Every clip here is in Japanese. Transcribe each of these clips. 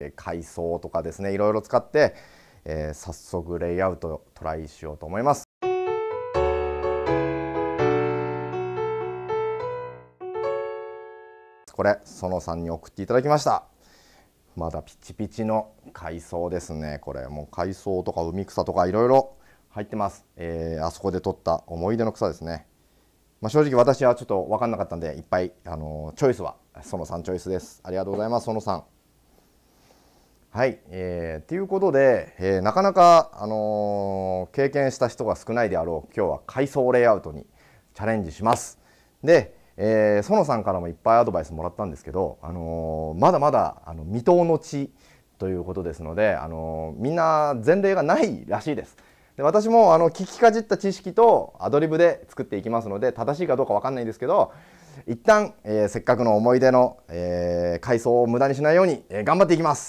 階層とかですね、いろいろ使って、早速レイアウトをトライしようと思います。これ園さんに送っていただきました。まだピチピチの海藻ですね。これもう海藻とか海草とかいろいろ入ってます。あそこで採った思い出の草ですね。正直私はちょっと分かんなかったんで、いっぱいチョイスは園さんチョイスです。ありがとうございます、園さん。はい、ということで、なかなか、経験した人が少ないであろう今日は海藻レイアウトにチャレンジします。で、園さんからもいっぱいアドバイスもらったんですけど、まだまだ未踏の地ということですので、みんな前例がないらしいです。で、私も聞きかじった知識とアドリブで作っていきますので、正しいかどうか分かんないんですけど、一旦、せっかくの思い出の、海藻を無駄にしないように、頑張っていきます。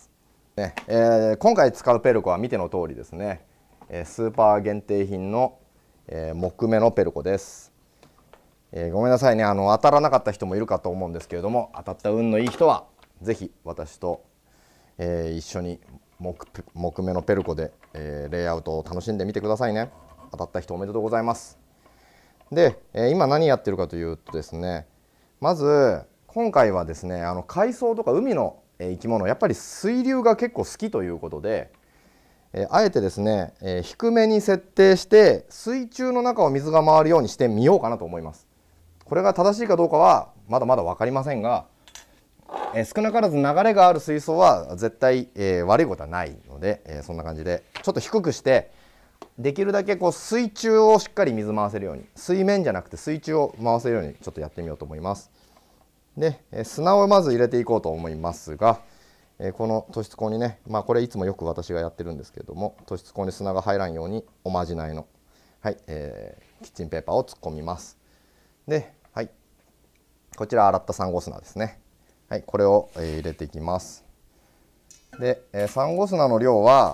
ね、今回使うペルコは見ての通りですね、スーパー限定品の、木目のペルコです。ごめんなさいね、当たらなかった人もいるかと思うんですけれども、当たった運のいい人は是非私と、一緒に木目のペルコで、レイアウトを楽しんでみてくださいね。当たった人おめでとうございます。で、今何やってるかというとですね、まず今回はですね、海藻とか海の生き物、やっぱり水流が結構好きということで、あえてですね、低めに設定して水中の中を水が回るようにしてみようかなと思います。これが正しいかどうかはまだまだ分かりませんが、少なからず流れがある水槽は絶対、悪いことはないので、そんな感じでちょっと低くしてできるだけこう水中をしっかり水回せるように、水面じゃなくて水中を回せるようにちょっとやってみようと思います。で、砂をまず入れていこうと思いますが、この突出口にね、これいつもよく私がやってるんですけれども、突出口に砂が入らんようにおまじないの、はい、キッチンペーパーを突っ込みます。で、はい、こちら洗ったサンゴ砂ですね。はい、これを、入れていきます。で、サンゴ砂の量は、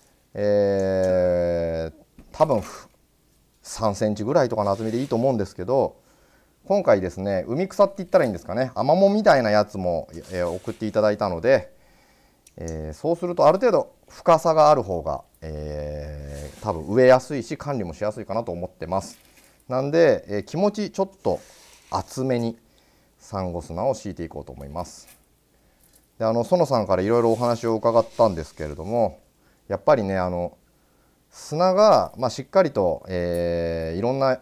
多分3センチぐらいとかの厚みでいいと思うんですけど、今回ですね、海草って言ったらいいんですかね、アマモみたいなやつも、送っていただいたので、そうするとある程度深さがある方が、多分植えやすいし管理もしやすいかなと思ってます。なんで、気持ちちょっと厚めにサンゴ砂を敷いていこうと思います。で、園さんからいろいろお話を伺ったんですけれども、やっぱりね、砂が、しっかりと、いろんな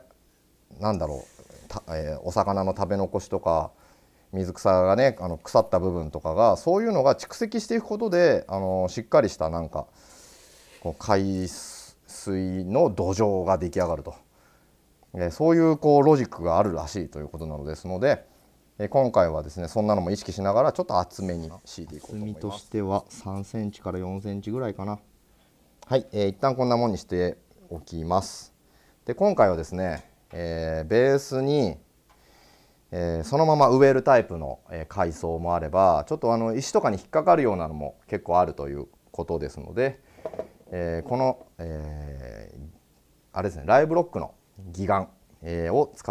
お魚の食べ残しとか水草がね、腐った部分とかが、そういうのが蓄積していくことでしっかりしたこう海水の土壌が出来上がると、そういうロジックがあるらしいということなのですので、今回はですねそんなのも意識しながらちょっと厚めに敷いていこうと思います。厚みとしては3センチから4センチぐらいかな。はい、一旦こんなもんにしておきます。で、今回はですね、ベースに、そのまま植えるタイプの海藻もあれば、ちょっと石とかに引っかかるようなのも結構あるということですので、この、あれですね、ライブロックのギガン、を使って、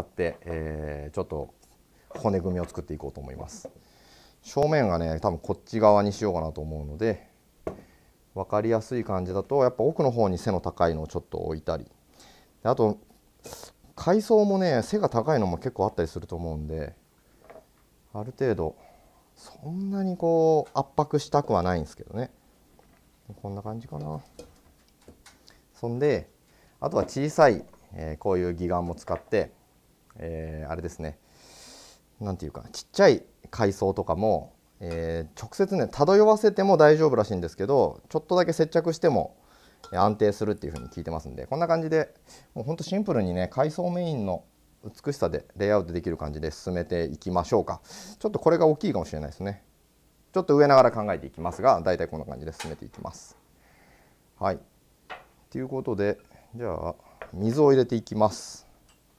ちょっと骨組みを作っていこうと思います。正面がね、多分こっち側にしようかなと思うので、分かりやすい感じだとやっぱ奥の方に背の高いのをちょっと置いたり、あと海藻もね背が高いのも結構あったりすると思うんで、ある程度そんなにこう圧迫したくはないんですけどね。こんな感じかな。そんであとは小さい、こういうギガンも使って、あれですね、なんていうかちっちゃい海藻とかも、直接ね漂わせても大丈夫らしいんですけど、ちょっとだけ接着しても安定するっていうふうに聞いてますんで、こんな感じでもうほんとシンプルにね海藻メインの美しさでレイアウトできる感じで進めていきましょうか。ちょっとこれが大きいかもしれないですね。ちょっと植えながら考えていきますが、だいたいこんな感じで進めていきます。はい、ということでじゃあ水を入れていきます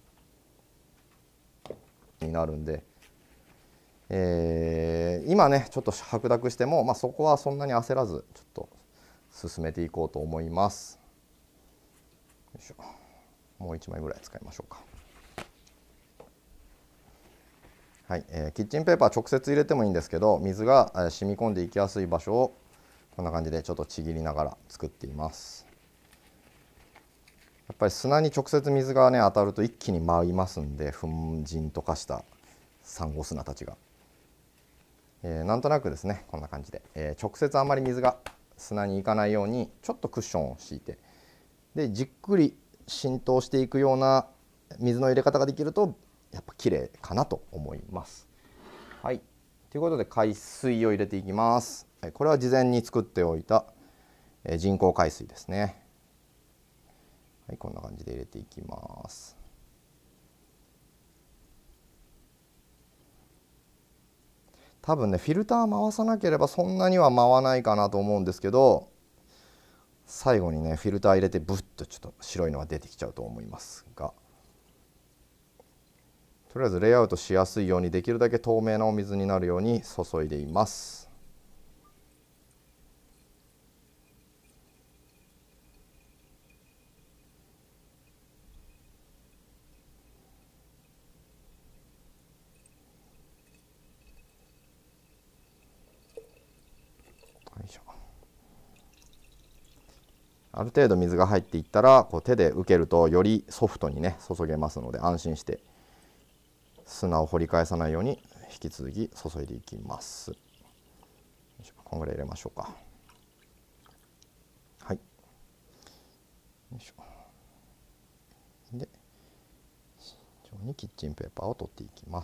になるんで、今ねちょっと白濁しても、そこはそんなに焦らずちょっと進めていこうと思います。よいしょ、もう1枚ぐらい使いましょうか。 はい、キッチンペーパー直接入れてもいいんですけど、水が染み込んでいきやすい場所をこんな感じでちょっとちぎりながら作っています。やっぱり砂に直接水がね当たると一気に舞いますんで、粉塵と化したサンゴ砂たちが、なんとなくですねこんな感じで、直接あまり水が砂に行かないようにちょっとクッションを敷いて、でじっくり浸透していくような水の入れ方ができるとやっぱ綺麗かなと思います。はい、ということで海水を入れていきます。これは事前に作っておいた人工海水ですね。はい、こんな感じで入れていきます。多分ねフィルター回さなければそんなには回らないかなと思うんですけど、最後にねフィルター入れてブッとちょっと白いのが出てきちゃうと思いますが、とりあえずレイアウトしやすいようにできるだけ透明なお水になるように注いでいます。よいしょ。ある程度水が入っていったらこう手で受けるとよりソフトにね注げますので、安心して砂を掘り返さないように引き続き注いでいきます。こんぐらい入れましょうか。はい、よいしょ。で慎重にキッチンペーパーを取っていきます。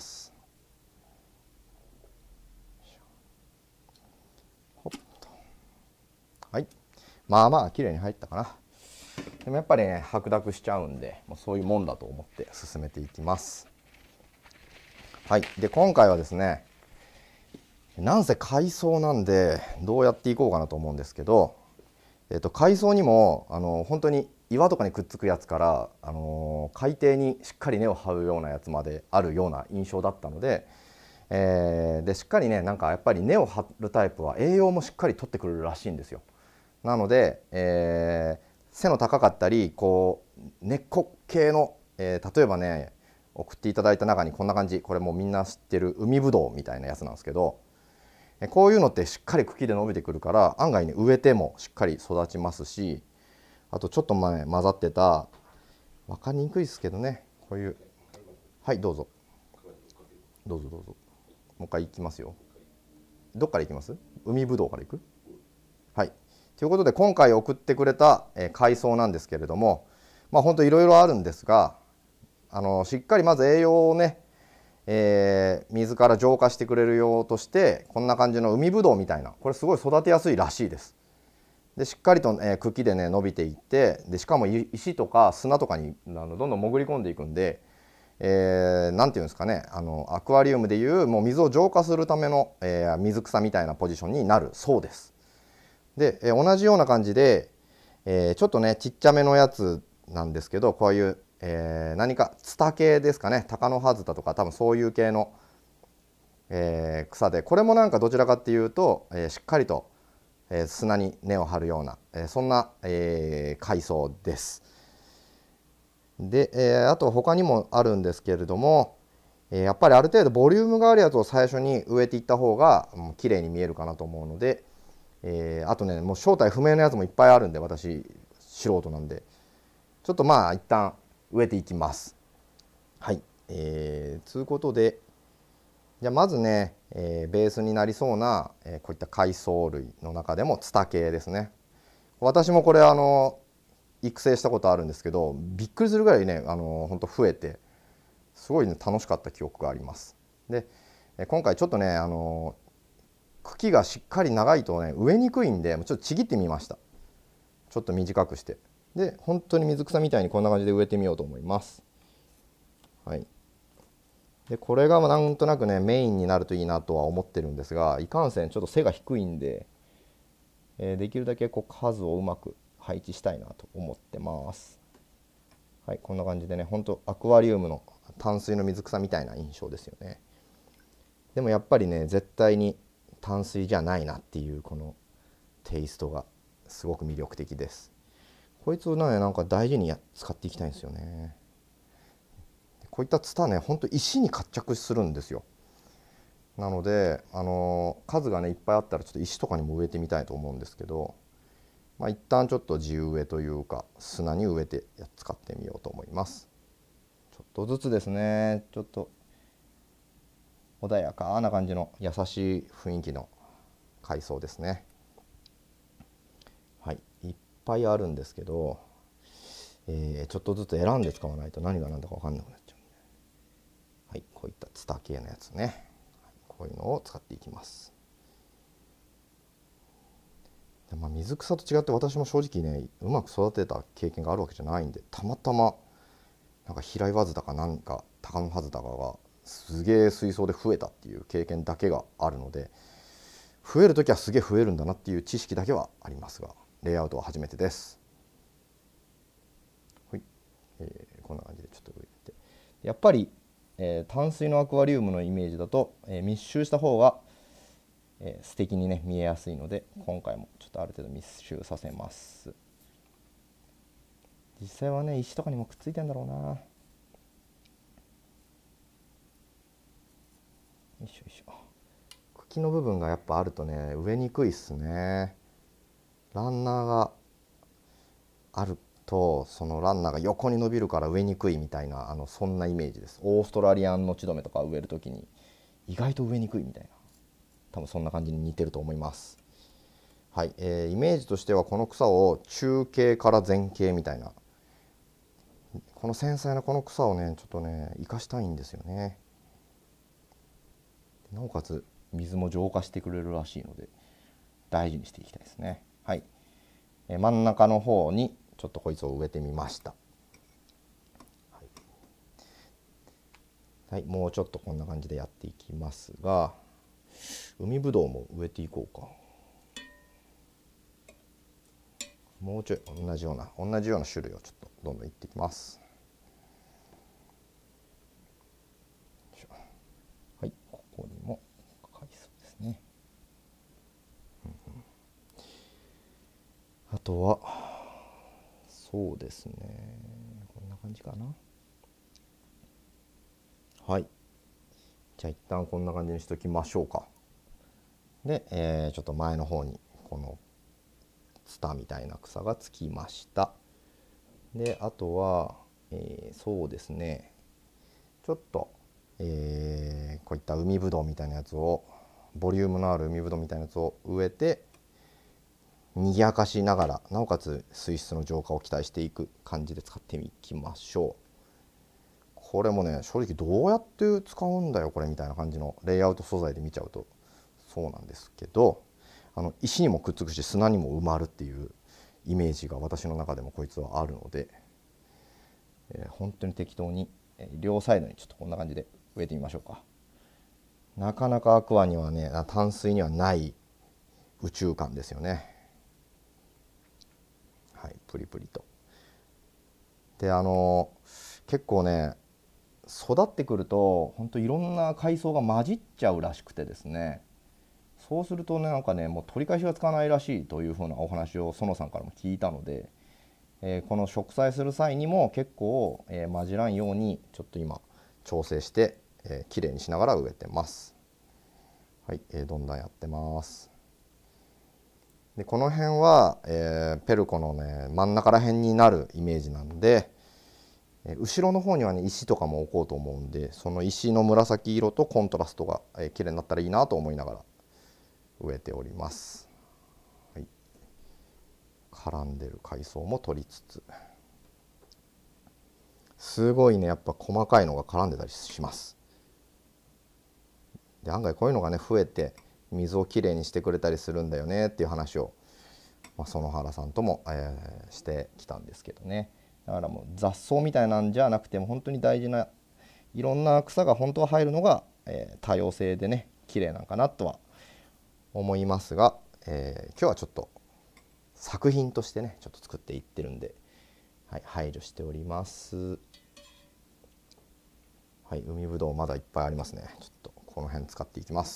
ほっと。はい、まあまあ綺麗に入ったかな。でもやっぱりね白濁しちゃうんで、もうそういうもんだと思って進めていきます。はい、で今回はですね、なんせ海藻なんでどうやっていこうかなと思うんですけど、海藻にも本当に岩とかにくっつくやつから、海底にしっかり根を張るようなやつまであるような印象だったので、でしっかりねなんかやっぱり根を張るタイプは栄養もしっかり取ってくれるらしいんですよ。なので、背の高かったりこう根っこ系の、例えばね送っていただいた中にこんな感じ、これもうみんな知ってる海ぶどうみたいなやつなんですけど、こういうのってしっかり茎で伸びてくるから案外ね植えてもしっかり育ちますし、あとちょっと前混ざってた、分かりにくいですけどね、こういう、はいどうぞどうぞどうぞ、もう一回いきますよ。どっからいきます？海ぶどうからいく？はい、ということで今回送ってくれた海藻なんですけれども、まあほんといろいろあるんですが、しっかりまず栄養をね、水から浄化してくれるようとしてこんな感じの海ぶどうみたいな、これすごい育てやすいらしいです。でしっかりと、茎でね伸びていって、でしかも石とか砂とかにどんどん潜り込んでいくんで、なんていうんですかね、アクアリウムでいうもう水を浄化するための、水草みたいなポジションになるそうです。で、同じような感じで、ちょっとねちっちゃめのやつなんですけど、こういう、何かツタ系ですかね、タカノハズタとか多分そういう系の、草で、これもなんかどちらかっていうと、しっかりと、砂に根を張るような、そんな、海藻です。で、あと他にもあるんですけれども、やっぱりある程度ボリュームがあるやつを最初に植えていった方が綺麗に見えるかなと思うので、あとねもう正体不明のやつもいっぱいあるんで、私素人なんでちょっとまあ一旦植えていきます。はい、つうことで、じゃあまずね、ベースになりそうな、こういった海藻類の中でもツタ系ですね。私もこれ育成したことあるんですけど、びっくりするぐらいねほんと増えてすごいね楽しかった記憶があります。で今回ちょっとね茎がしっかり長いとね植えにくいんで、ちょっとちぎってみました。ちょっと短くして、で本当に水草みたいにこんな感じで植えてみようと思います。はい、でこれがなんとなくねメインになるといいなとは思ってるんですが、いかんせんちょっと背が低いんで、できるだけこう数をうまく配置したいなと思ってます。はい、こんな感じでね、ほんとアクアリウムの淡水の水草みたいな印象ですよね。でもやっぱりね絶対に淡水じゃないなっていうこのテイストがすごく魅力的です。こいつをねなんか大事に使っていきたいんですよね。こういったツタねほんと石に活着するんですよ。 なので、数がねいっぱいあったらちょっと石とかにも植えてみたいと思うんですけど、一旦ちょっと地植えというか砂に植えて使ってみようと思います。ちょっとずつですね、ちょっと穏やかな感じの優しい雰囲気の海藻ですね。はい、いっぱいあるんですけど、ちょっとずつ選んで使わないと何が何だか分かんなくなっちゃう。はい、こういったツタ系のやつね、こういうのを使っていきます。で、水草と違って私も正直ねうまく育てた経験があるわけじゃないんで、たまたまなんか平岩津だかなんか高野ハズだかがすげえ水槽で増えたっていう経験だけがあるので、増える時はすげえ増えるんだなっていう知識だけはありますが、レイアウトは初めてです。はい、こんな感じでちょっと植えて、やっぱり、淡水のアクアリウムのイメージだと、密集した方が、素敵にね見えやすいので、今回もちょっとある程度密集させます。実際はね石とかにもくっついてんだろうな。よいしょよいしょ。茎の部分がやっぱあるとね植えにくいっすね。ランナーがあるとそのランナーが横に伸びるから植えにくいみたいな、そんなイメージです。オーストラリアンのチドメとか植える時に意外と植えにくいみたいな、多分そんな感じに似てると思います。はい、イメージとしてはこの草を中茎から前茎みたいな、この繊細なこの草をねちょっとね生かしたいんですよね。なおかつ水も浄化してくれるらしいので大事にしていきたいですね。はい、真ん中の方にちょっとこいつを植えてみました。はい、もうちょっとこんな感じでやっていきますが、海ぶどうも植えていこうか。もうちょい同じような種類をちょっとどんどんいっていきます。はい、ここにも海藻ですね。あとはそうですね、こんな感じかな。はい、じゃあ一旦こんな感じにしときましょうか。で、ちょっと前の方にこのツタみたいな草がつきました。であとは、そうですね、ちょっと、こういった海ぶどうみたいなやつを、ボリュームのある海ぶどうみたいなやつを植えて賑やかしながら、なおかつ水質の浄化を期待していく感じで使っていきましょう。これもね正直どうやって使うんだよこれみたいな感じのレイアウト素材で見ちゃうとそうなんですけど、石にもくっつくし砂にも埋まるっていうイメージが私の中でもこいつはあるので、本当に適当に、両サイドにちょっとこんな感じで植えてみましょうか。なかなかアクアにはね淡水にはない宇宙感ですよね。はい、プリプリと。で結構ね育ってくると本当いろんな海藻が混じっちゃうらしくてですね、そうするとねなんかねもう取り返しがつかないらしいというふうなお話を園さんからも聞いたので、この植栽する際にも結構、混じらんようにちょっと今調整して、きれいにしながら植えてます。はい、どんどんやってます。でこの辺は、ペルコのね真ん中ら辺になるイメージなんで、後ろの方にはね石とかも置こうと思うんで、その石の紫色とコントラストが、綺麗になったらいいなと思いながら植えております。はい、絡んでる海藻も取りつつ、すごいねやっぱ細かいのが絡んでたりします。で案外こういうのがね増えて水をきれいにしてくれたりするんだよねっていう話を、園原さんとも、してきたんですけどね。だからもう雑草みたいなんじゃなくても本当に大事ないろんな草が本当は入るのが、多様性でね綺麗なんかなとは思いますが、今日はちょっと作品としてねちょっと作っていってるんで、はい、配慮しております。はい、海ぶどうまだいっぱいありますね。ちょっとこの辺使っていきます。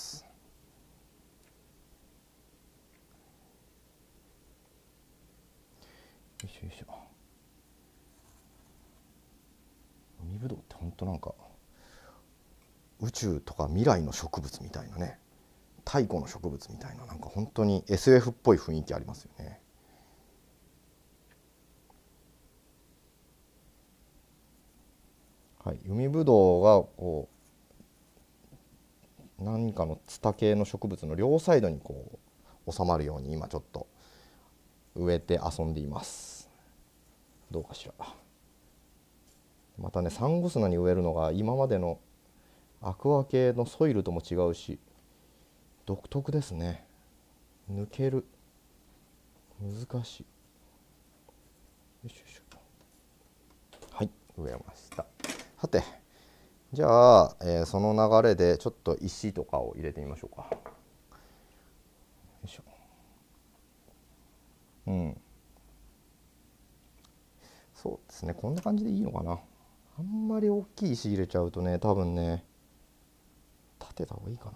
よいしょよいしょ。海ぶどうってほんとなんか宇宙とか未来の植物みたいなね、太古の植物みたいな、なんか本当に SF っぽい雰囲気ありますよね。はい、海ぶどうがこう何かのツタ系の植物の両サイドにこう収まるように今ちょっと植えて遊んでいます。どうかしら。またね、サンゴ砂に植えるのが今までのアクア系のソイルとも違うし独特ですね。抜ける、難しい。よいしょよいしょ。はい、植えました。さてじゃあ、その流れでちょっと石とかを入れてみましょうか。よいしょ。うん、そうですね、こんな感じでいいのかな。あんまり大きい石入れちゃうとね、多分ね立てた方がいいかな。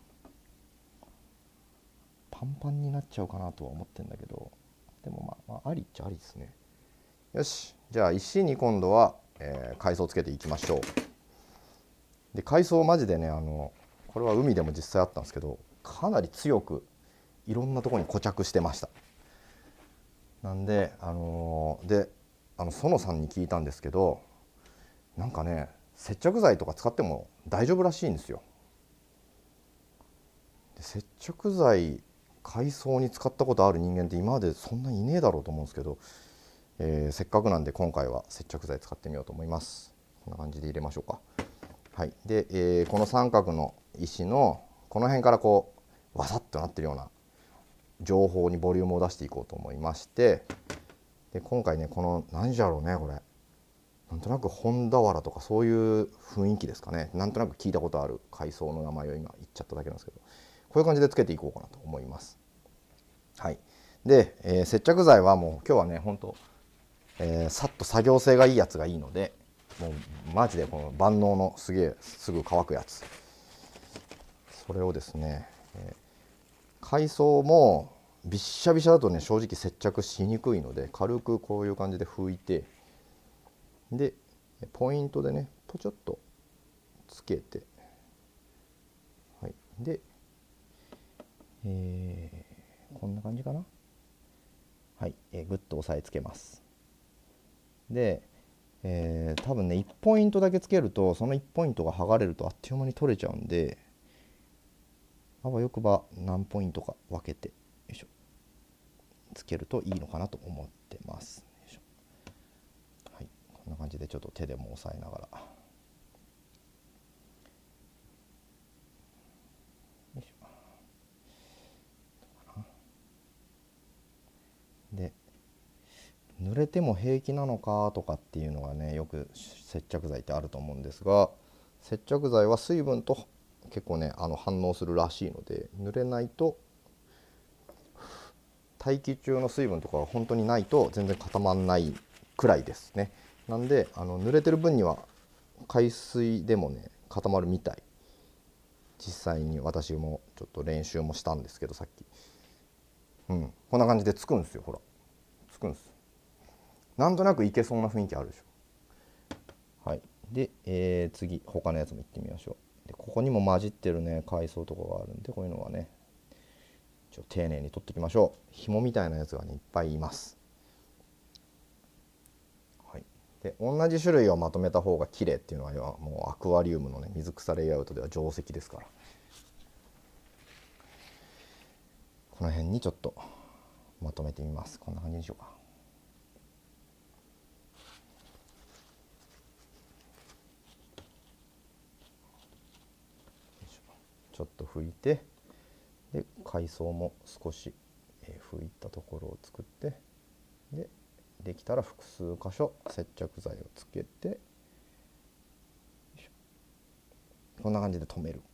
パンパンになっちゃうかなとは思ってんだけど、でもまあありっちゃありですね。よし、じゃあ石に今度は、海藻をつけていきましょう。で海藻マジでね、これは海でも実際あったんですけど、かなり強くいろんなところに固着してました。なんで園さんに聞いたんですけど、なんかね接着剤とか使っても大丈夫らしいんですよ。で接着剤海藻に使ったことある人間って今までそんなにいねえだろうと思うんですけど、せっかくなんで今回は接着剤使ってみようと思います。こんな感じで入れましょうか。はい、で、この三角の石のこの辺からこうわさっとなってるような情報にボリュームを出していこうと思いまして、で今回ねこの何じゃろうね、これなんとなく本俵とかそういう雰囲気ですかね。なんとなく聞いたことある海藻の名前を今言っちゃっただけなんですけど、こういう感じでつけていこうかなと思います。はい、で、接着剤はもう今日はねほんと、さっと作業性がいいやつがいいので、もうマジでこの万能のすげえすぐ乾くやつ、それをですね、海藻もびっしゃびしゃだとね正直接着しにくいので、軽くこういう感じで拭いて、でポイントでねポチョッとつけて、はい、で、こんな感じかな。はい、グッと押さえつけます。で、多分ね1ポイントだけつけるとその1ポイントが剥がれるとあっという間に取れちゃうんで、あわよくば何ポイントか分けてよいしょつけるといいのかなと思ってます。よいしょ。はい、こんな感じでちょっと手でも押さえながら。よいしょ。で濡れても平気なのかとかっていうのがねよく接着剤ってあると思うんですが、接着剤は水分と結構ね反応するらしいので、濡れないと、大気中の水分とかが本当にないと全然固まんないくらいですね。なんで濡れてる分には海水でもね固まるみたい。実際に私もちょっと練習もしたんですけどさっき、こんな感じでつくんですよ。ほらつくんです。なんとなくいけそうな雰囲気あるでしょ。はい、で、次他のやつもいってみましょう。でここにも混じってるね海藻とかがあるんで、こういうのはね丁寧に取っておきましょう。紐みたいなやつがねいっぱいいます。はい、で同じ種類をまとめた方が綺麗っていうのはもうアクアリウムのね水草レイアウトでは定石ですから、この辺にちょっとまとめてみます。こんな感じにしようか。ちょっと拭いて、で海藻も少し拭いたところを作って、できたら複数箇所接着剤をつけて、こんな感じで留める。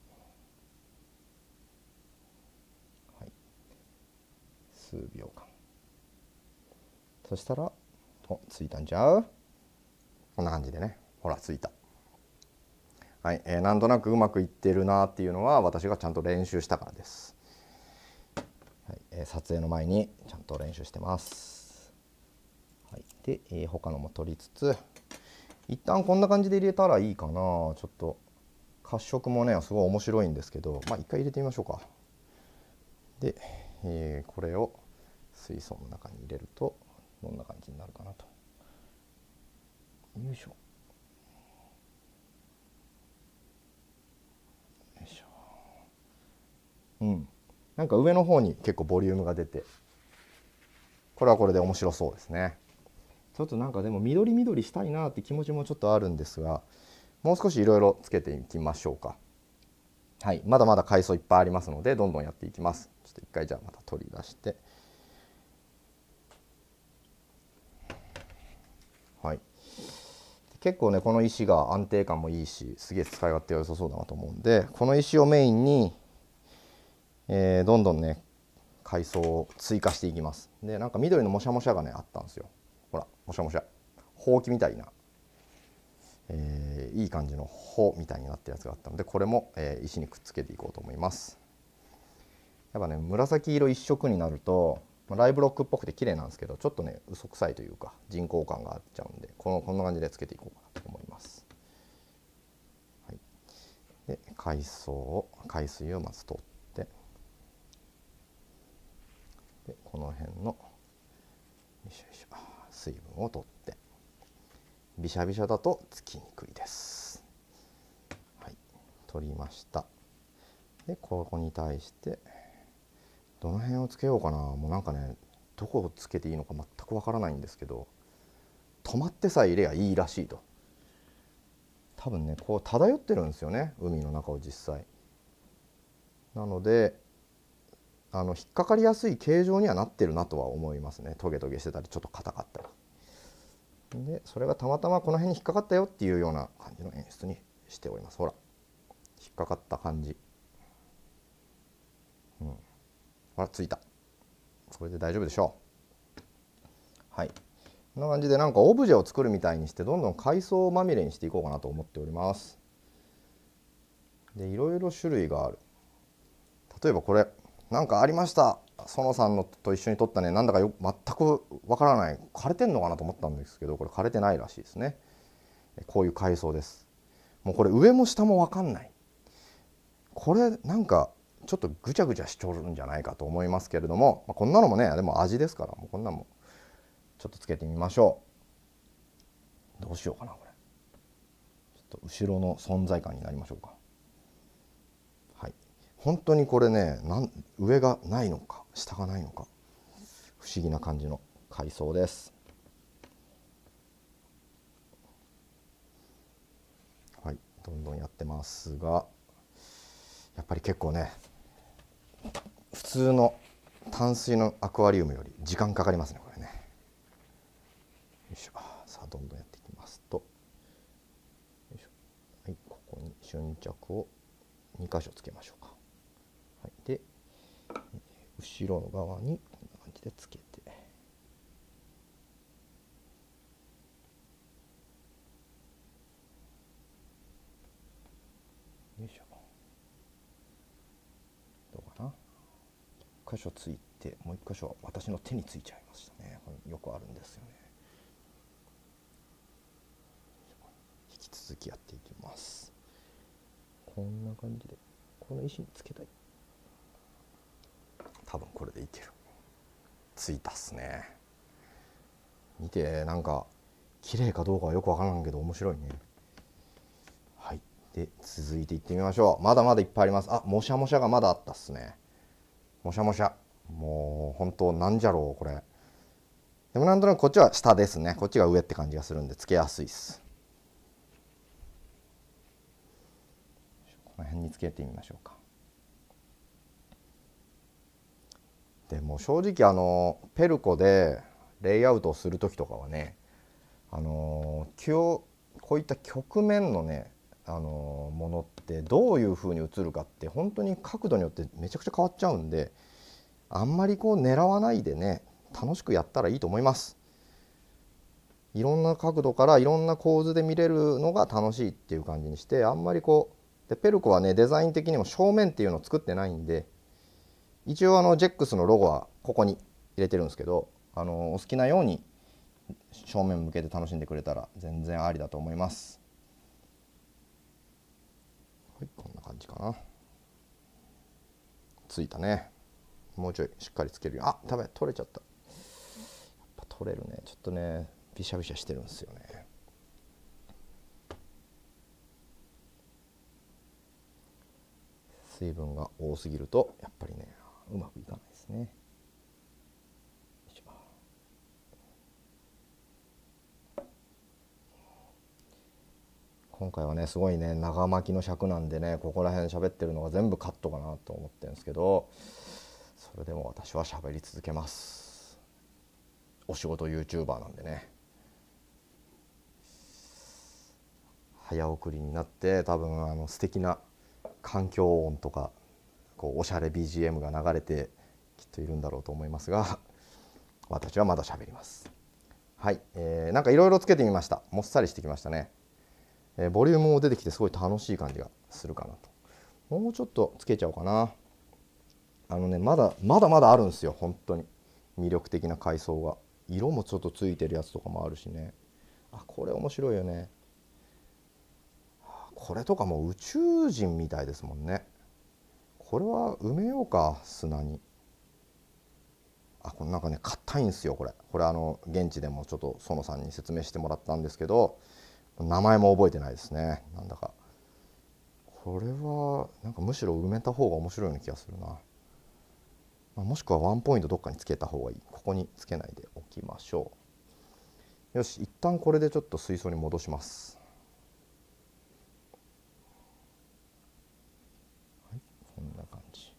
はい、数秒間。そしたらついたんちゃう？こんな感じでね、ほらついた。はい、なんとなくうまくいってるなっていうのは私がちゃんと練習したからです。はい、撮影の前にちゃんと練習してます。はい、で、他のも取りつつ、一旦こんな感じで入れたらいいかな。ちょっと褐色もねすごい面白いんですけど、まあ一回入れてみましょうか。で、これを水槽の中に入れるとどんな感じになるかなと。よいしょ。よいしょ。なんか上の方に結構ボリュームが出て、これはこれで面白そうですね。ちょっとなんかでも緑緑したいなって気持ちもちょっとあるんですが、もう少しいろいろつけていきましょうか。はい、まだまだ海藻いっぱいありますのでどんどんやっていきます。ちょっと一回じゃあまた取り出して、はい、結構ねこの石が安定感もいいしすげえ使い勝手が良さそうだなと思うんで、この石をメインに、どんどんね海藻を追加していきます。でなんか緑のモシャモシャがねあったんですよ。ほらモシャモシャ、ほうきみたいな、いい感じの穂みたいになってるやつがあったので、これも、石にくっつけていこうと思います。やっぱね紫色一色になるとライブロックっぽくて綺麗なんですけど、ちょっとね嘘くさいというか人工感があっちゃうんで、こんな感じでつけていこうかなと思います。はい、で海水をまず取って、でこの辺のよいしょよいしょ水分を取って、ビシャビシャだとつきにくいです。はい、取りました。でここに対してどの辺をつけようかな。もうなんかねどこをつけていいのか全くわからないんですけど、止まってさえいればいいらしいと。多分ねこう漂ってるんですよね、海の中を実際。なので引っかかりやすい形状にはなってるなとは思いますね。トゲトゲしてたりちょっと硬かったりで、それがたまたまこの辺に引っかかったよっていうような感じの演出にしております。ほら引っかかった感じ、ほらついた。これで大丈夫でしょう。はい、こんな感じでなんかオブジェを作るみたいにしてどんどん海藻まみれにしていこうかなと思っております。でいろいろ種類がある。例えばこれなんかありました。園さんのと一緒に撮ったね、なんだか全くわからない、枯れてんのかなと思ったんですけど、これ枯れてないらしいですね。こういう海藻です。もうこれ上も下もわかんない。これなんかちょっとぐちゃぐちゃしちょるんじゃないかと思いますけれども、こんなのもねでも味ですから、もうこんなのもちょっとつけてみましょう。どうしようかなこれ。ちょっと後ろの存在感になりましょうか。はい、本当にこれね上がないのか下がないのか不思議な感じの海藻です。はい、どんどんやってますが、やっぱり結構ね普通の淡水のアクアリウムより時間かかりますねこれね。よいしょ。さあどんどんやっていきますと、よいしょ、はい、ここに瞬着を2箇所つけましょうか。はい、で後ろ側にこんな感じでつけて、よいしょ。どうかな。1箇所ついてもう1箇所は私の手についちゃいましたね。これよくあるんですよね。引き続きやっていきます。こんな感じでこの石につけたい。多分これでいける。ついたっすね。見てなんか綺麗かどうかはよくわからんけど面白いね。はい、で続いていってみましょう。まだまだいっぱいあります。あ、もしゃもしゃがまだあったっすね。もしゃもしゃ、もう本当なんじゃろうこれ。でもなんとなくこっちは下ですね。こっちが上って感じがするんでつけやすいです。この辺につけてみましょうか。でも正直ペルコでレイアウトをする時とかはね、こういった曲面のね、ものってどういう風に映るかって本当に角度によってめちゃくちゃ変わっちゃうんで、あんまりこう狙わないでね楽しくやったらいいと思います。いろんな角度からいろんな構図で見れるのが楽しいっていう感じにして、あんまりこうでペルコはねデザイン的にも正面っていうのを作ってないんで、一応ジェックスのロゴはここに入れてるんですけど、お好きなように正面向けて楽しんでくれたら全然ありだと思います。 い、こんな感じかな。ついたね。もうちょいしっかりつけるよ。あ、ダメ、取れちゃった。やっぱ取れるね。ちょっとねビシャビシャしてるんですよね。水分が多すぎるとやっぱりねうまくいかないですね。今回はねすごいね長巻きの尺なんでね、ここら辺喋ってるのが全部カットかなと思ってるんですけど、それでも私は喋り続けます。お仕事 YouTuber なんでね。早送りになって多分素敵な環境音とかこうおしゃれ BGM が流れてきっといるんだろうと思いますが、私はまだ喋ります。はい、なんかいろいろつけてみました。もっさりしてきましたね。ボリュームも出てきてすごい楽しい感じがするかなと。もうちょっとつけちゃおうかな。まだまだあるんですよ。本当に魅力的な海藻が。色もちょっとついてるやつとかもあるしね。あ、これ面白いよね。これとかも宇宙人みたいですもんね。これは埋めようか、砂に。あ、これなんかね硬いんですよ。これ現地でもちょっと園さんに説明してもらったんですけど、名前も覚えてないですね。なんだかこれはなんかむしろ埋めた方が面白いような気がするな。もしくはワンポイントどっかにつけた方がいい。ここにつけないでおきましょう。よし、一旦これでちょっと水槽に戻します。はい、こんな感じ。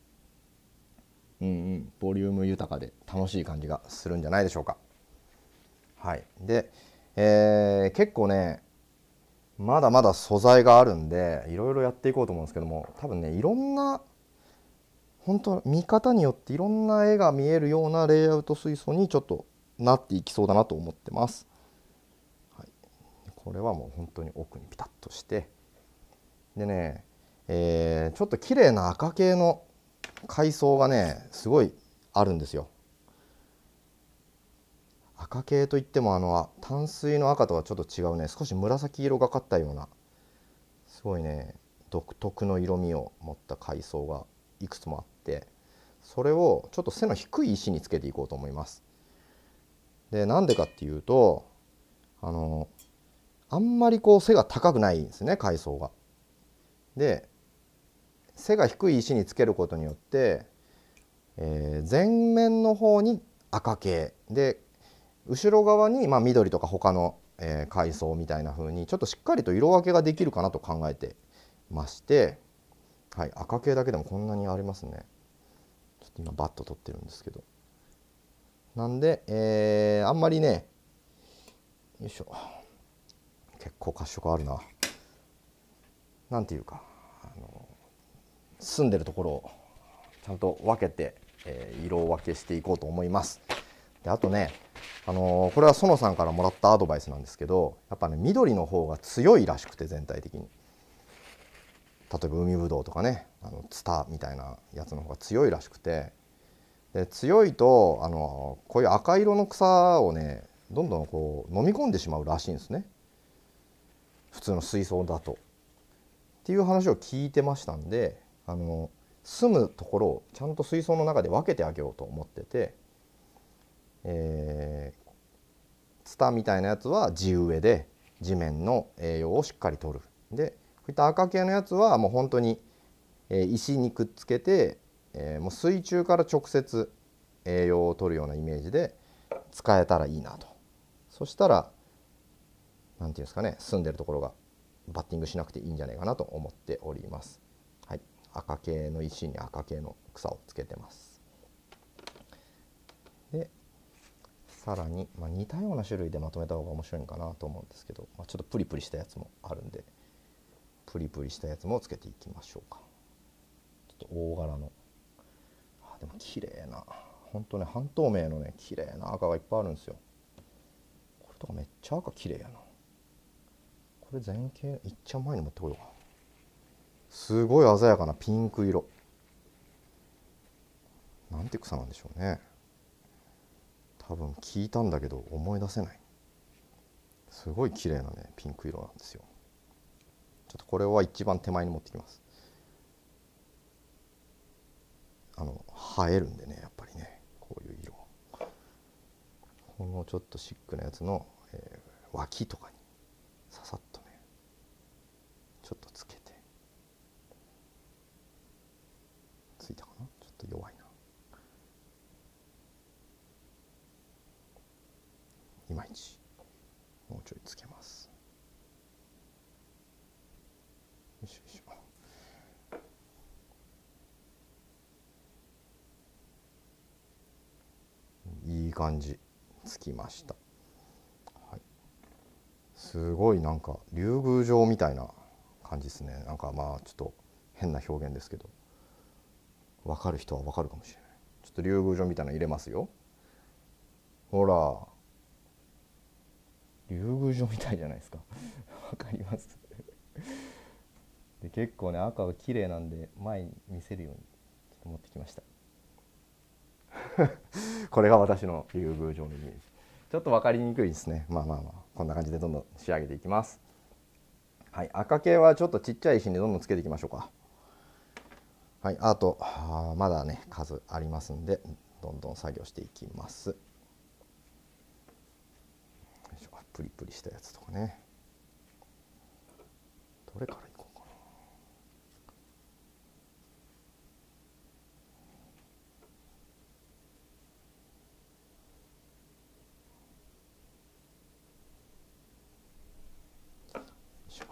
ボリューム豊かで楽しい感じがするんじゃないでしょうか。はい、で、結構ねまだまだ素材があるんでいろいろやっていこうと思うんですけども、多分ねいろんな本当見方によっていろんな絵が見えるようなレイアウト水槽にちょっとなっていきそうだなと思ってます。はい、これはもう本当に奥にピタッとして、でね、ちょっと綺麗な赤系の海藻がねすごいあるんですよ。赤系といっても淡水の赤とはちょっと違うね、少し紫色がかったようなすごいね独特の色味を持った海藻がいくつもあって、それをちょっと背の低い石につけていこうと思います。でなんでかっていうとあんまりこう背が高くないんですね海藻が。で背が低い石につけることによって、前面の方に赤系で後ろ側に緑とか他の、海藻みたいな風にちょっとしっかりと色分けができるかなと考えてまして、はい、赤系だけでもこんなにありますね。ちょっと今バッと取ってるんですけど、なんで、あんまりねよいしょ、結構褐色あるな。なんていうか住んでるところをちゃんと分けて、色分けしていこうと思います。であとね、これは園さんからもらったアドバイスなんですけど、やっぱね緑の方が強いらしくて、全体的に例えば海ぶどうとかねツタみたいなやつの方が強いらしくて、で強いとこういう赤色の草をねどんどんこう飲み込んでしまうらしいんですね、普通の水槽だと。っていう話を聞いてましたんで、住むところをちゃんと水槽の中で分けてあげようと思ってて、ツタみたいなやつは地植えで地面の栄養をしっかりとる。でこういった赤系のやつはもう本当に石にくっつけて、もう水中から直接栄養を取るようなイメージで使えたらいいなと。そしたら何ていうんですかね、住んでるところがバッティングしなくていいんじゃないかなと思っております。はい、赤系の石に赤系の草をつけてます。でさらに、似たような種類でまとめた方が面白いかなと思うんですけど、ちょっとプリプリしたやつもあるんでプリプリしたやつもつけていきましょうか。ちょっと大柄のでも綺麗な、ほんとね半透明のね綺麗な赤がいっぱいあるんですよ。これとかめっちゃ赤綺麗やな。これ前景いっちゃ前に持ってこようか。すごい鮮やかなピンク色、なんて草なんでしょうね。多分聞いたんだけど思い出せない。すごい綺麗なねピンク色なんですよ。 ちょっとこれは一番手前に持ってきます。映えるんでね、やっぱりね、こういう色。このちょっとシックなやつの、脇とかにささっとねちょっとつけて、ついたかな、ちょっと弱いな、いまいち。もうちょいつけます。よいしょよいしょ。いい感じつきました。はい、すごいなんか竜宮城みたいな感じですね。なんかまあちょっと変な表現ですけど、分かる人は分かるかもしれない。ちょっと竜宮城みたいなの入れますよ。ほら、竜宮城みたいじゃないですか。わかりますで、結構ね赤が綺麗なんで前に見せるようにちょっと持ってきました。これが私の竜宮城のイメージ。ちょっと分かりにくいですね。まあまあまあ、こんな感じでどんどん仕上げていきます。はい、赤系はちょっとちっちゃい石にどんどんつけていきましょうか。はい、あとまだね数ありますんで、どんどん作業していきます。プリプリしたやつとかね、どれからいこうかな。よいしょ。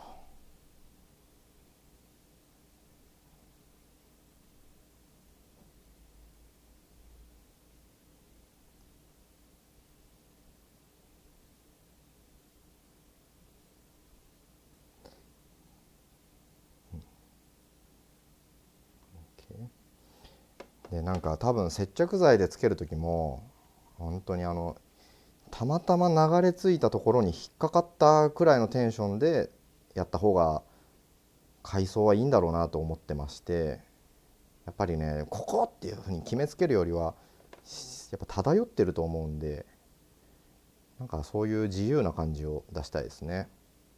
でなんか多分接着剤でつける時も本当にたまたま流れ着いたところに引っかかったくらいのテンションでやった方が階層はいいんだろうなと思ってまして、やっぱりねここっていうふうに決めつけるよりはやっぱ漂ってると思うんで、なんかそういう自由な感じを出したいですね。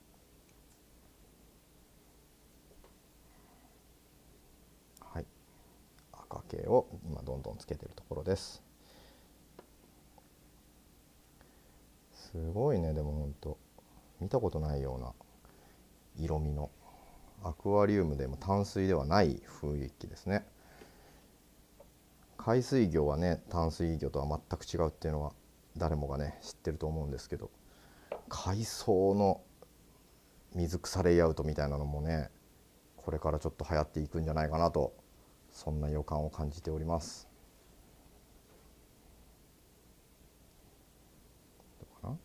はい、赤系を今どんどんつけてるところです。すごいね、でもほんと見たことないような色味のアクアリウムでも淡水ではない雰囲気ですね。海水魚はね淡水魚とは全く違うっていうのは誰もがね知ってると思うんですけど、海藻の水草レイアウトみたいなのもねこれからちょっと流行っていくんじゃないかなと、そんな予感を感じております。どうかな。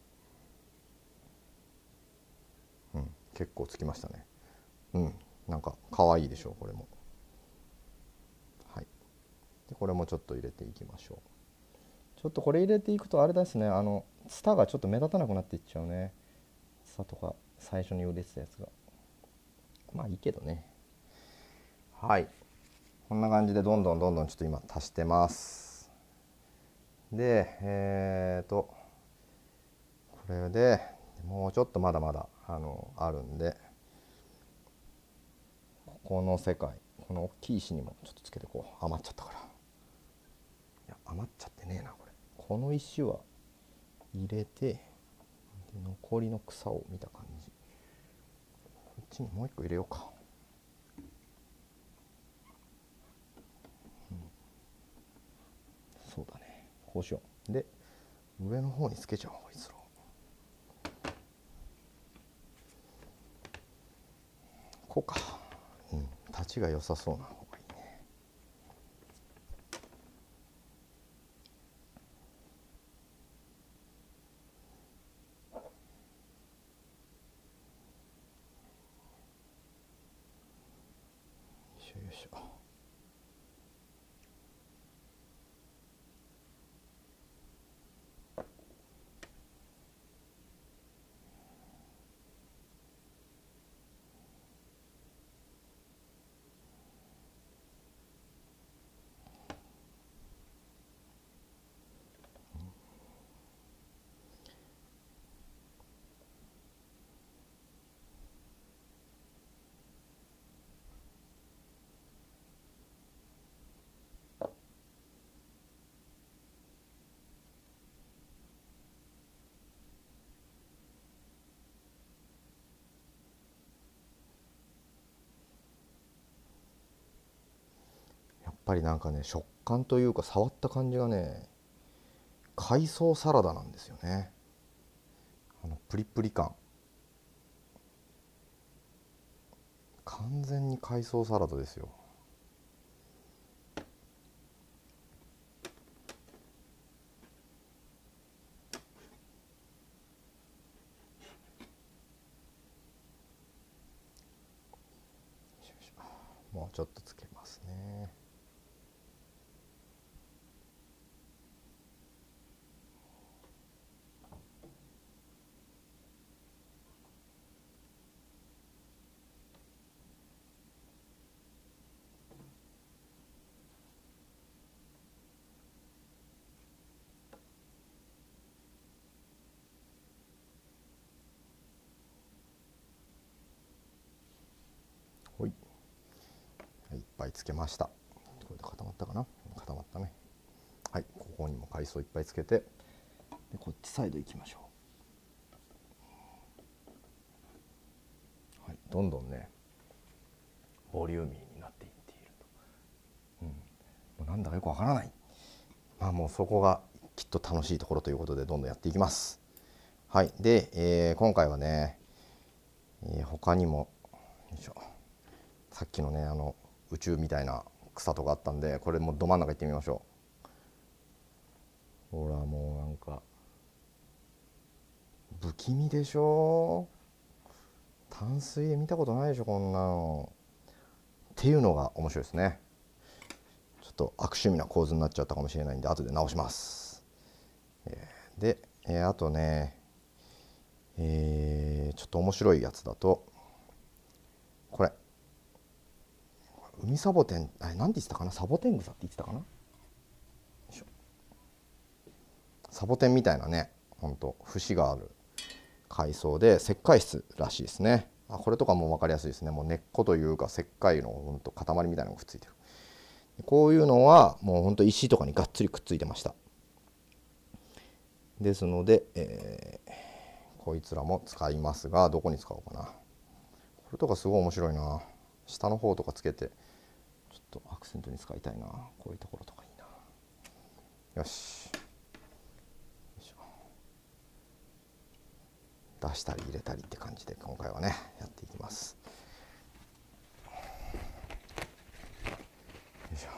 うん、結構つきましたね。うん、なんか可愛いでしょうこれも。はい、でこれもちょっと入れていきましょう。ちょっとこれ入れていくとあれですね、ツタがちょっと目立たなくなっていっちゃうね。ツタとか最初に売れてたやつが、まあいいけどね。はい、こんな感じでどんどんどんどんちょっと今足してます。でこれでもうちょっとまだまだあるんで、ここの世界、この大きい石にもちょっとつけてこう。余っちゃったから、いや余っちゃってねえなこれ。この石は入れて、で残りの草を見た感じ、こっちにもう一個入れようか。そうだね、こうしよう。で上の方につけちゃおうこいつら。こうか。うん、立ちが良さそうな方がいいね。よいしょよいしょ。 ぱりなんかね、食感というか触った感じがね、海藻サラダなんですよね。プリプリ感、完全に海藻サラダですよ。もうちょっとつけますね。ほい、はい、いっぱいつけました。これで固まったかな。固まったね。はい、ここにも海藻いっぱいつけて、でこっちサイド行きましょう。はい、どんどんねボリューミーになっていっていると、もうなんだかよくわからない。まあもうそこがきっと楽しいところということで、どんどんやっていきます。はい、で、今回はね、他にもよいしょ、さっきのね宇宙みたいな草とかあったんで、これもど真ん中行ってみましょう。ほらもうなんか不気味でしょ。淡水で見たことないでしょこんなの。っていうのが面白いですね。ちょっと悪趣味な構図になっちゃったかもしれないんで後で直します。で、あとね、ちょっと面白いやつだとこれ海サボテン、あれ何て言ってたかな、サボテン草って言ってたかな。サボテンみたいなね、ほんと節がある海藻で石灰質らしいですね。これとかも分かりやすいですね。もう根っこというか石灰のほんと塊みたいなのがくっついてる。こういうのはもうほんと石とかにがっつりくっついてました。ですので、こいつらも使いますが、どこに使おうかな。これとかすごい面白いな。下の方とかつけてちょっとアクセントに使いたいな。こういうところとかいいな。よし、出したり入れたりって感じで今回はねやっていきます。よいしょ。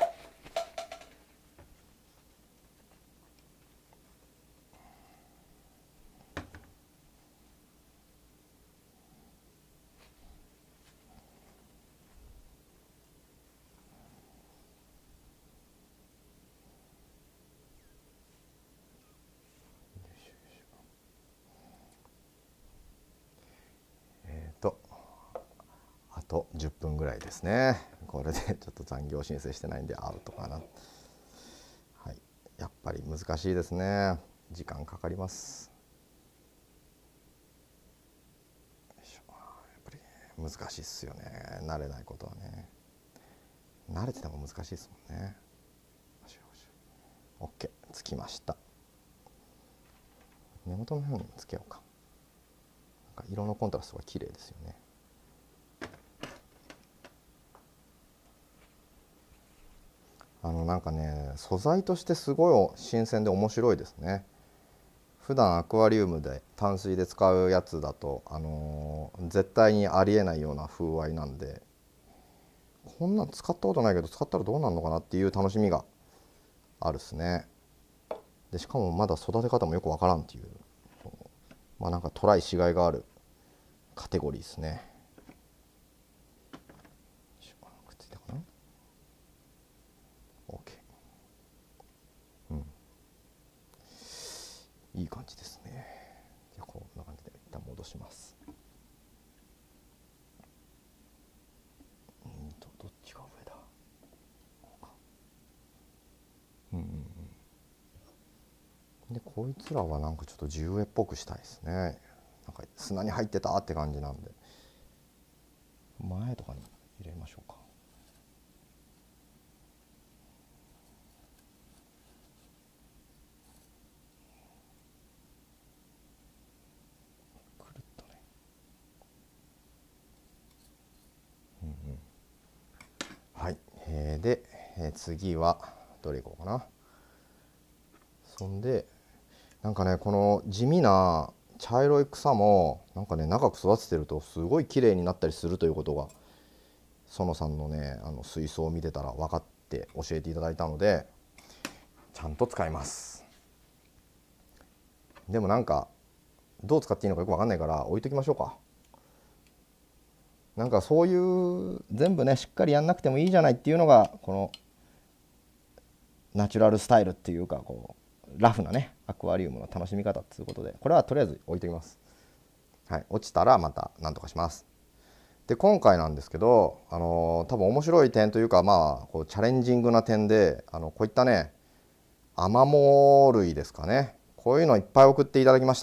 あと10分ぐらいですね。これでちょっと残業申請してないんでアウトかな。はい、やっぱり難しいですね。時間かかります。よいしょ。やっぱり難しいっすよね。慣れないことはね。慣れてても難しいですもんね。OK、つきました。根元の方につけようか。なんか色のコントラストが綺麗ですよね。なんかね、素材としてすごい新鮮で面白いですね。普段アクアリウムで淡水で使うやつだと、絶対にありえないような風合いなんで、こんなん使ったことないけど使ったらどうなるのかなっていう楽しみがあるっすね。でしかもまだ育て方もよくわからんっていう、まあなんかトライしがいがあるカテゴリーですね。くっついたかな。 OK、いい感じですね。じゃあこんな感じで一旦戻します。どっちが上だ。でこいつらはなんかちょっと地植えっぽくしたいですね。なんか砂に入ってたって感じなんで、前とかに入れましょうか。くるっとね。はい、で次はどれいこうかな。そんでなんかね、この地味な茶色い草もなんかね、長く育ててるとすごい綺麗になったりするということが、園さんのね水槽を見てたら分かって教えていただいたので、ちゃんと使います。でもなんかどう使っていいのかよく分かんないから置いときましょうか。なんかそういう全部ねしっかりやんなくてもいいじゃないっていうのがこのナチュラルスタイルっていうか、こうラフなねアクアリウムの楽しみ方っていうことで、これはとりあえず置いときます。はい、落ちたらまた何とかします。で今回なんですけど、多分面白い点というか、まあこうチャレンジングな点で、こういったねアマモ類ですかね、こういうのいっぱい送っていただきました。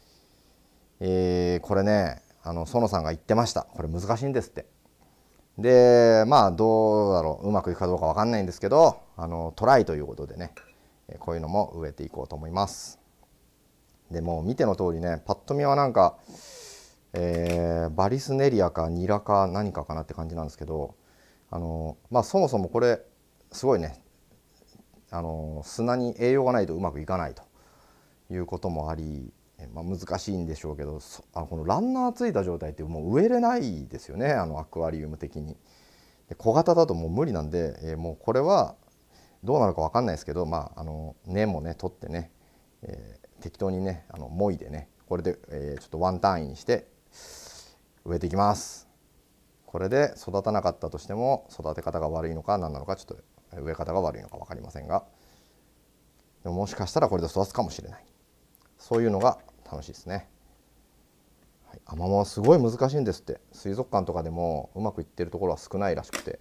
これね園さんが言ってました。これ難しいんですって。でまあどうだろう、うまくいくかどうかわかんないんですけど、トライということでね、こういうのも植えていこうと思います。でもう見ての通りね、パッと見はなんか、バリスネリアかニラか何かかなって感じなんですけど、まあそもそもこれすごいね、砂に栄養がないとうまくいかないということもあり、まあ、難しいんでしょうけど、このランナーついた状態ってもう植えれないですよね、アクアリウム的に。で小型だともう無理なんで、もうこれはどうなるか分かんないですけど、まあ、根もね取ってね、適当にねもいでね、これで、ちょっとワン単位にして植えていきます。これで育たなかったとしても、育て方が悪いのか何なのか、ちょっと植え方が悪いのか分かりませんが、でももしかしたらこれで育つかもしれない、そういうのが楽しいですね。はい、アマモはすごい難しいんですって。水族館とかでもうまくいってるところは少ないらしくて、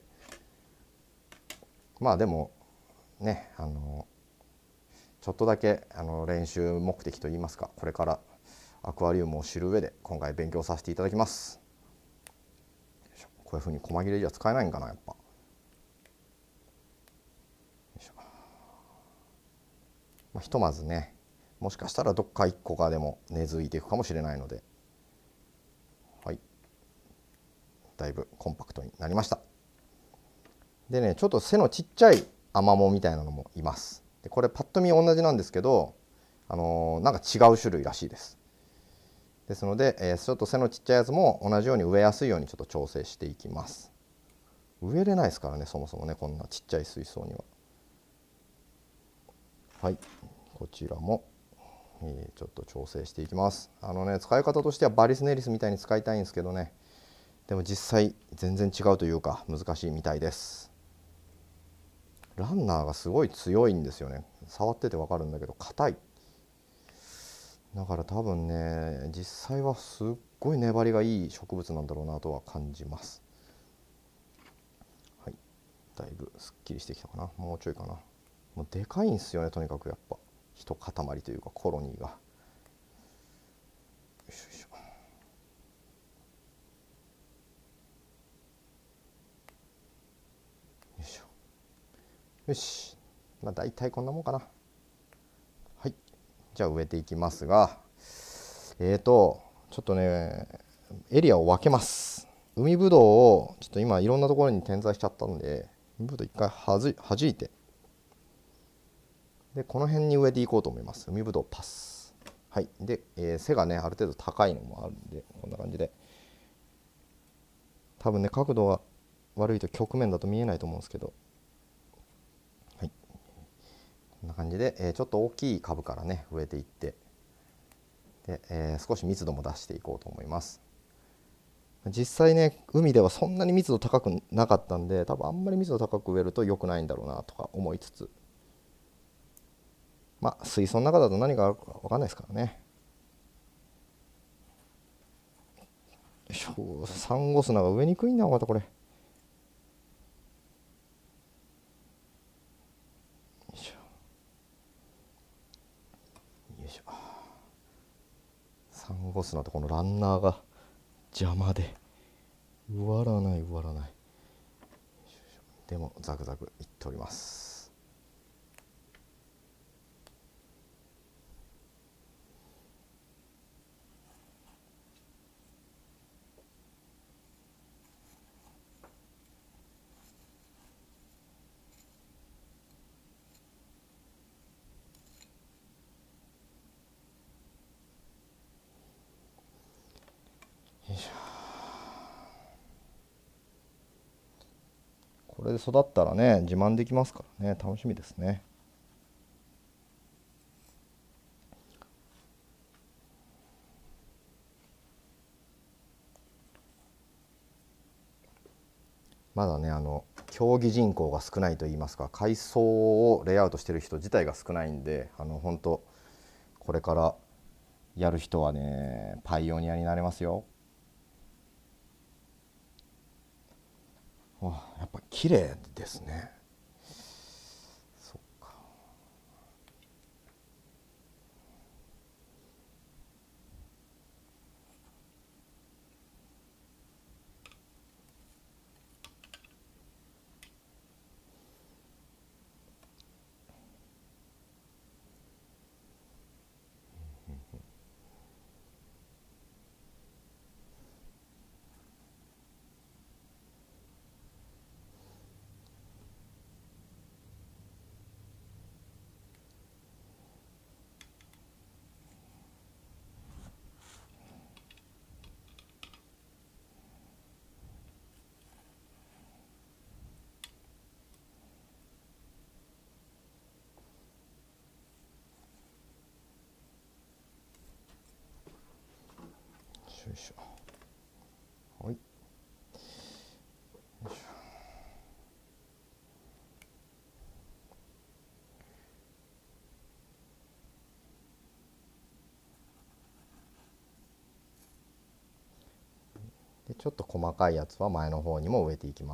まあでもね、ちょっとだけ練習目的といいますか、これからアクアリウムを知る上で今回勉強させていただきます。こういうふうに細切れじゃ使えないんかな、やっぱ。まあ、ひとまずね、もしかしたらどっか1個かでも根付いていくかもしれないので、はい、だいぶコンパクトになりました。でね、ちょっと背のちっちゃいアマモみたいなのもいます。でこれパッと見同じなんですけど、なんか違う種類らしいです。ですので、ちょっと背のちっちゃいやつも同じように植えやすいようにちょっと調整していきます。植えれないですからね、そもそもね、こんなちっちゃい水槽には。はい、こちらも、ちょっと調整していきます。使い方としてはバリスネリスみたいに使いたいんですけどね、でも実際全然違うというか難しいみたいです。ランナーがすごい強いんですよね。触ってて分かるんだけど硬い。だから多分ね、実際はすっごい粘りがいい植物なんだろうなとは感じます。はい、だいぶすっきりしてきたかな。もうちょいかな。もうでかいんですよね、とにかくやっぱ一塊というかコロニーが。よいしょよいしょ。よいしょ。よし、まあ大体こんなもんかな。はい、じゃあ植えていきますが、ちょっとねエリアを分けます。海ぶどうをちょっと今いろんなところに点在しちゃったんで、海ぶどう一回はじいて、でこの辺に植えていこうと思います。海ぶどうパス。はい、で、背がねある程度高いのもあるんで、こんな感じで、多分ね角度が悪いと曲面だと見えないと思うんですけど、はい、こんな感じで、ちょっと大きい株からね植えていって、で、少し密度も出していこうと思います。実際ね海ではそんなに密度高くなかったんで、多分あんまり密度高く植えると良くないんだろうなとか思いつつ、まあ水槽の中だと何があるか分かんないですからね。よいしょ。サンゴ砂が植えにくいんだまたこれ。よいしょよいしょ。サンゴ砂とこのランナーが邪魔で植わらない植わらない。でもザクザクいっております。 これで育ったらね自慢できますからね、楽しみですね。まだね競技人口が少ないといいますか、海藻をレイアウトしてる人自体が少ないんで、本当これからやる人はねパイオニアになれますよ。わあ、やっぱ綺麗ですね。そっか。よいしょ。はい。でちょっと細かいやつは前の方にも植えていきます。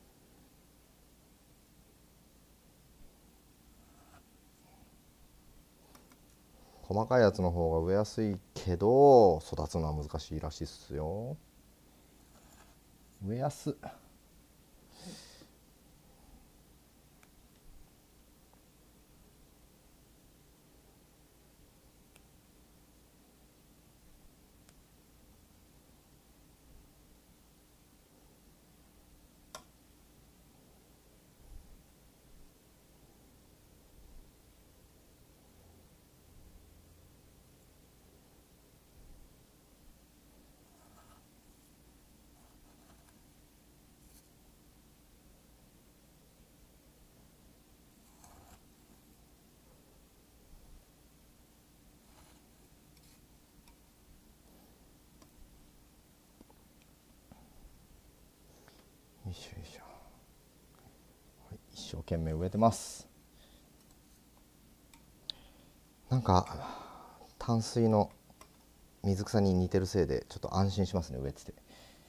細かいやつの方が植えやすいけど育つのは難しいらしいっすよ。植えやす。よいしょよいしょ。はい、一生懸命植えてます。なんか淡水の水草に似てるせいでちょっと安心しますね、植えてて。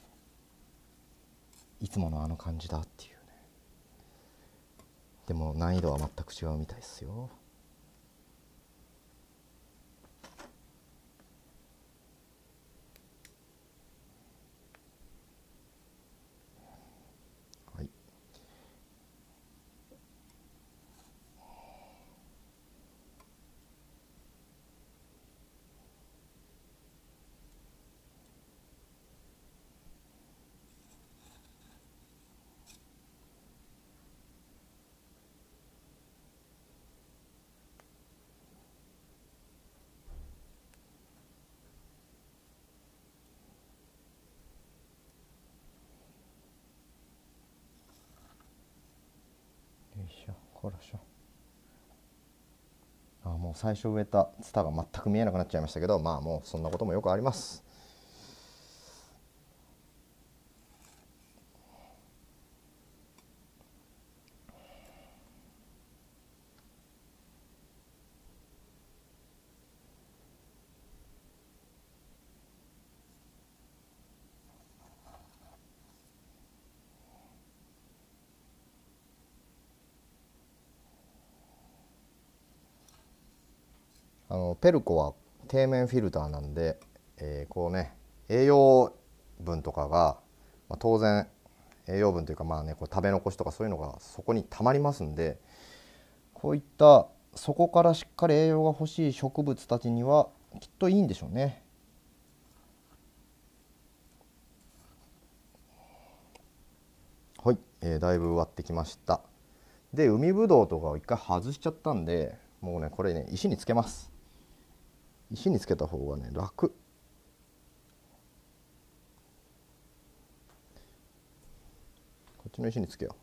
いつものあの感じだっていうね。でも難易度は全く違うみたいですよ。はい。よいしょ、こらしょ。もう最初植えたツタが全く見えなくなっちゃいましたけど、まあもうそんなこともよくあります。ペルコは底面フィルターなんで、こうね栄養分とかが、当然栄養分というかこう食べ残しとかそういうのがそこにたまりますんで、こういったそこからしっかり栄養が欲しい植物たちにはきっといいんでしょうね。はい、だいぶ植わってきました。で海ぶどうとかを一回外しちゃったんで、もうねこれね石につけます。石につけた方がね楽。こちの石につけよ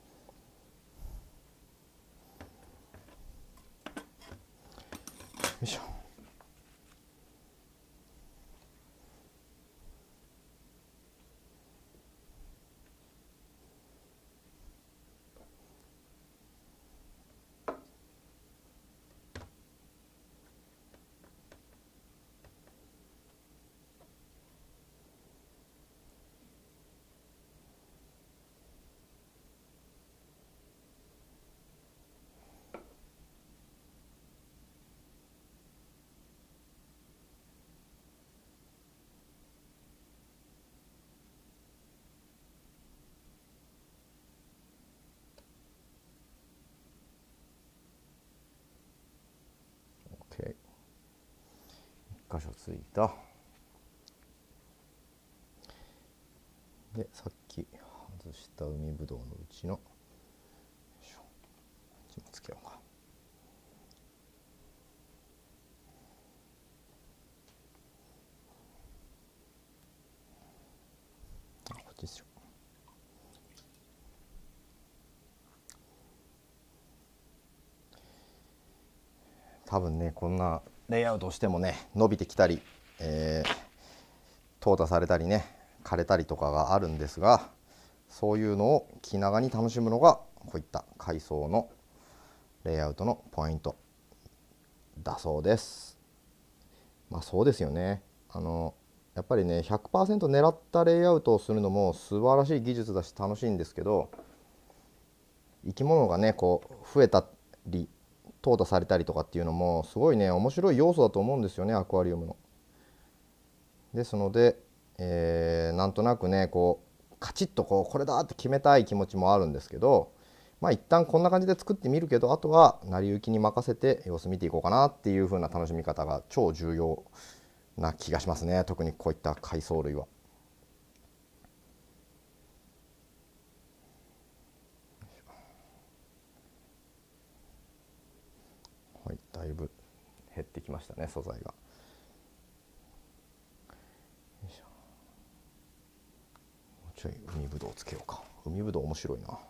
う。よいしょ。OK。1箇所ついた。でさっき外した海ぶどうのうちのこっちもつけようか。こっちですよ。多分ねこんなレイアウトをしてもね伸びてきたり、淘汰されたりね枯れたりとかがあるんですが、そういうのを気長に楽しむのがこういった海藻のレイアウトのポイントだそうです。まあそうですよね。やっぱりね 100% 狙ったレイアウトをするのも素晴らしい技術だし楽しいんですけど、生き物がねこう増えたり淘汰されたりとかっていうのもすごいね面白い要素だと思うんですよね、アクアリウムの。ですので、なんとなくねこうカチッとこれだって決めたい気持ちもあるんですけど、まあ一旦こんな感じで作ってみるけど、あとは成り行きに任せて様子見ていこうかなっていう風な楽しみ方が超重要な気がしますね、特にこういった海藻類は。はい、だいぶ減ってきましたね素材が。ちょい海ぶどうつけようか。海ぶどう面白いな。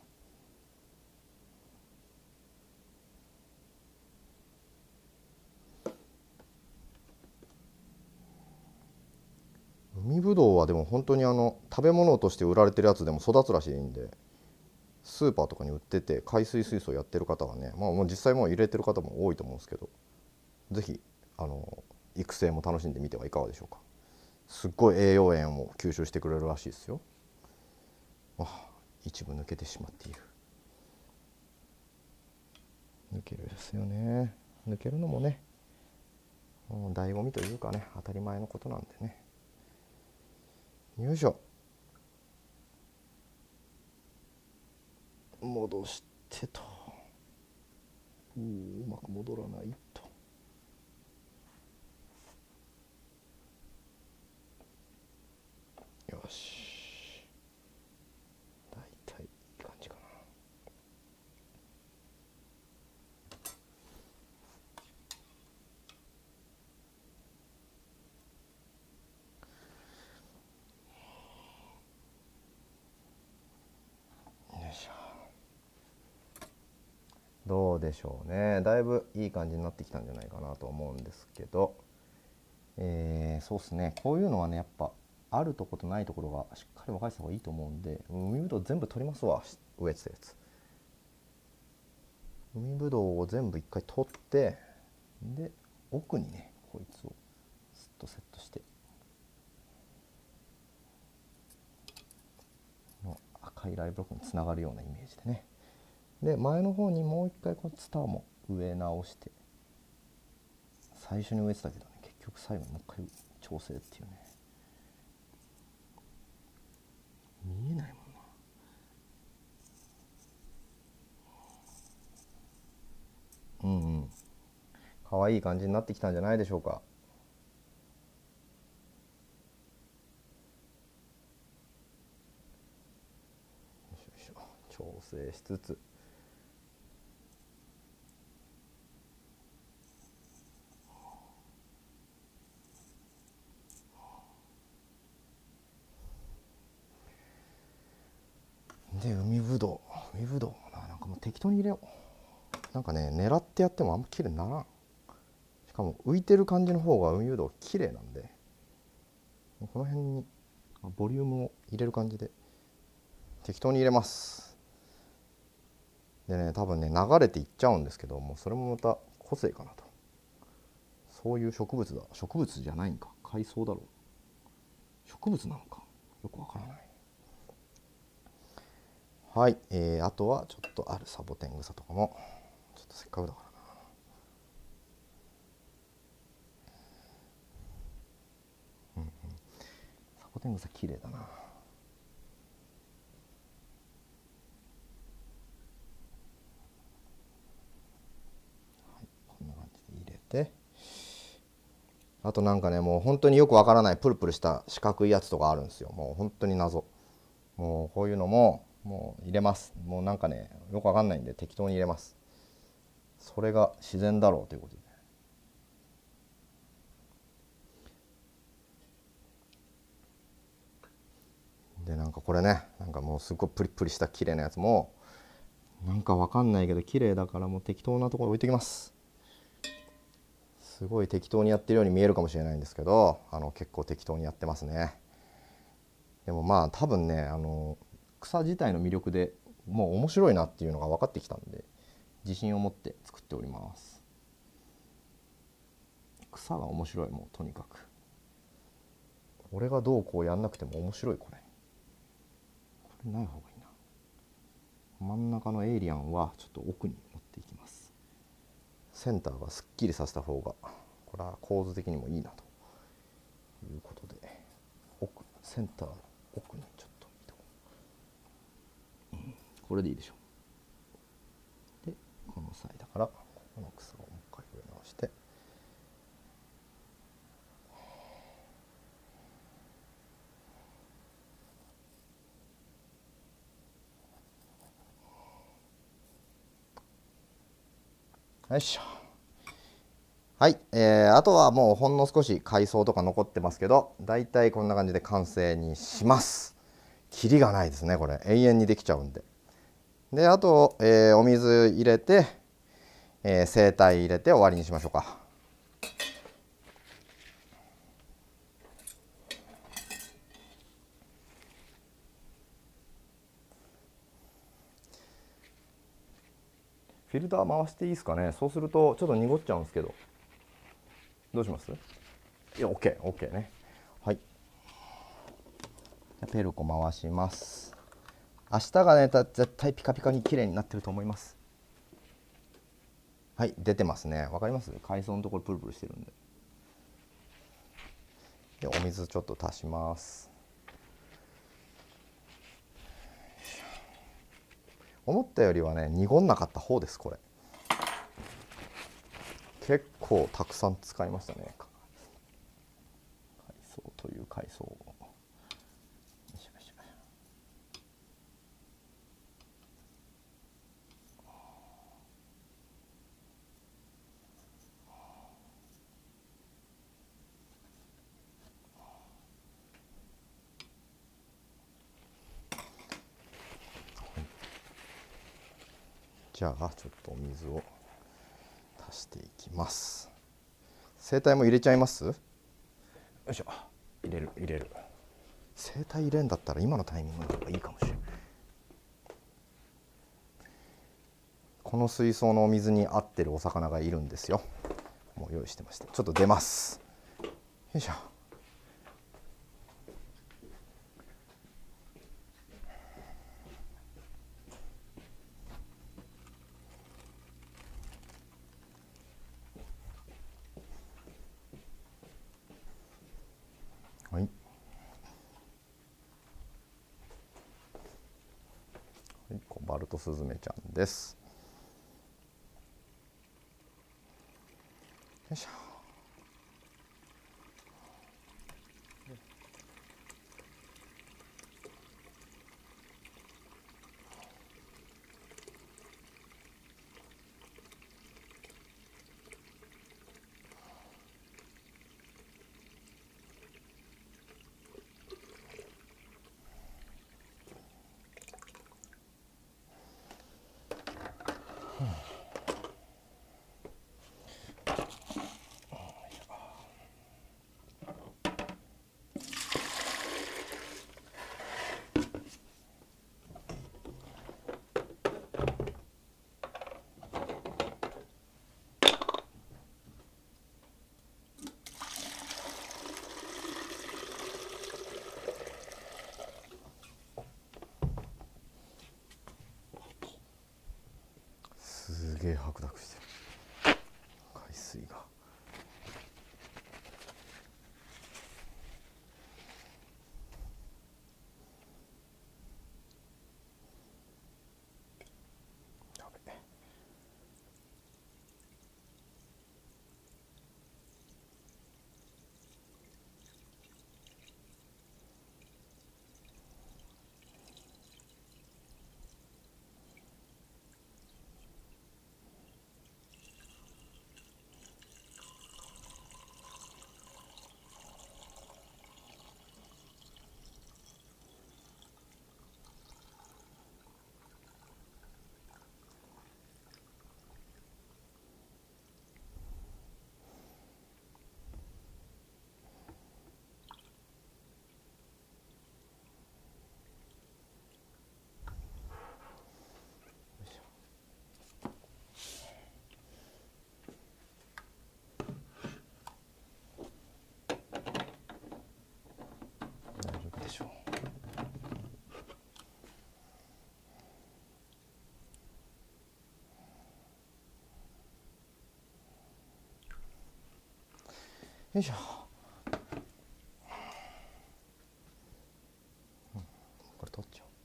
海ぶどうはでも本当に食べ物として売られてるやつでも育つらしいんで、スーパーとかに売ってて海水水槽やってる方はね、まあもう実際もう入れてる方も多いと思うんですけど、是非育成も楽しんでみてはいかがでしょうか。すっごい栄養塩を吸収してくれるらしいですよ。一部抜けてしまっている。抜けるですよね。抜けるのもね醍醐味というかね、当たり前のことなんでね。よいしょ。戻してと。うまく戻らないと。よし、だいたいいい感じかな。どうでしょうね。だいぶいい感じになってきたんじゃないかなと思うんですけど、そうですね、こういうのはねやっぱあるとことないところがしっかり分かれた方がいいと思うんで、海ぶどう全部取りますわ。植えてたやつ海ぶどうを全部一回取って、で奥にねこいつをスッとセットして、赤いライブロックにつながるようなイメージでね。で前の方にもう一回このツタも植え直して、最初に植えてたけどね結局最後にもう一回調整っていうね。見えないもんな。うんうん、可愛い感じになってきたんじゃないでしょうか。調整しつつ、で海適当に入れよう。なんかね狙ってやってもあんま綺麗にならん。しかも浮いてる感じの方が運輸度綺麗なんで、この辺にボリュームを入れる感じで適当に入れます。でね多分ね流れていっちゃうんですけども、それもまた個性かなと。そういう植物だ。植物じゃないんか、海藻だろう。植物なのかよくわからない。はい、あとはちょっとあるサボテン草とかもちょっとせっかくだからな。サボテン草綺麗だな。はい、こんな感じで入れて、あとなんかねもう本当によくわからないプルプルした四角いやつとかあるんですよ。もう本当に謎。もうこういうのももう入れます。もうなんかねよくわかんないんで適当に入れます。それが自然だろうということで。でなんかこれねなんかもうすごいプリプリした綺麗なやつもなんかわかんないけど綺麗だからもう適当なところに置いておきます。すごい適当にやってるように見えるかもしれないんですけど、結構適当にやってますね。でもまあ多分ね草自体の魅力でもう面白いなっていうのが分かってきたんで、自信を持って作っております。草が面白い、もうとにかく俺がどうこうやんなくても面白い。これない方がいいな。真ん中のエイリアンはちょっと奥に持っていきます。センターがすっきりさせた方がこれは構図的にもいいなということで、奥センター奥にちょっと見てこう、これでいいでしょう。でこの際だからここの草をもう一回植え直して、よいしょ。はい、あとはもうほんの少し海藻とか残ってますけど、だいたいこんな感じで完成にします。キリがないですねこれ、永遠にできちゃうんで。であと、お水入れて、生体入れて終わりにしましょうか。フィルター回していいですかね。そうするとちょっと濁っちゃうんですけど、どうします？いや OK ね。はい、ペルコ回します。明日がね絶対ピカピカに綺麗になってると思います。はい、出てますね。わかります？海藻のところプルプルしてるんで。でお水ちょっと足します。思ったよりはね濁んなかった方です。これ結構たくさん使いましたね。海藻という海藻をじゃあちょっとお水を足していきます。生体も入れちゃいます。よいしょ。入れる。生体入れんだったら今のタイミングの方がいいかもしれない。この水槽のお水に合ってるお魚がいるんですよ。もう用意してまして、ちょっと出ます。よいしょ。はい、コバルトスズメちゃんです。よいしょ。 よいしょ。これ取っちゃおう。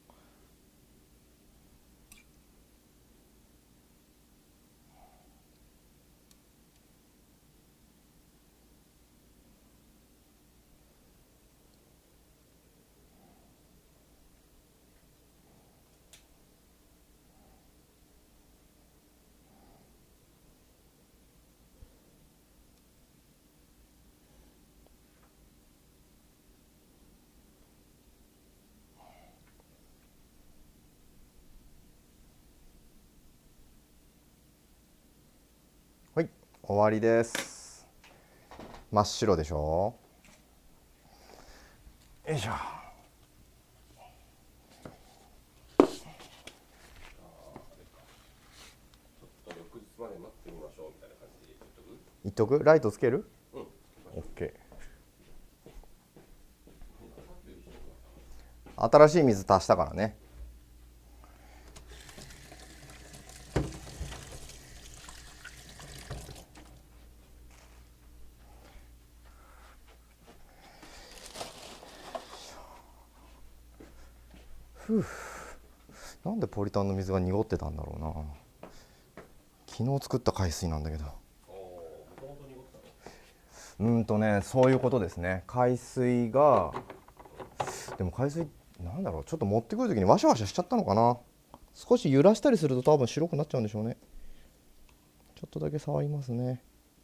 はい、終わりです。真っ白でしょ。よいしょ。言っとく？ライトつける？うん。オッケー。新しい水足したからね。ふう。なんでポリタンの水が濁ってたんだろうな。昨日作った海水なんだけど。そういうことですね。海水が、でも海水なんだろう、ちょっと持ってくる時にワシャワシャしちゃったのかな。少し揺らしたりすると多分白くなっちゃうんでしょうね。ちょっとだけ触りますね。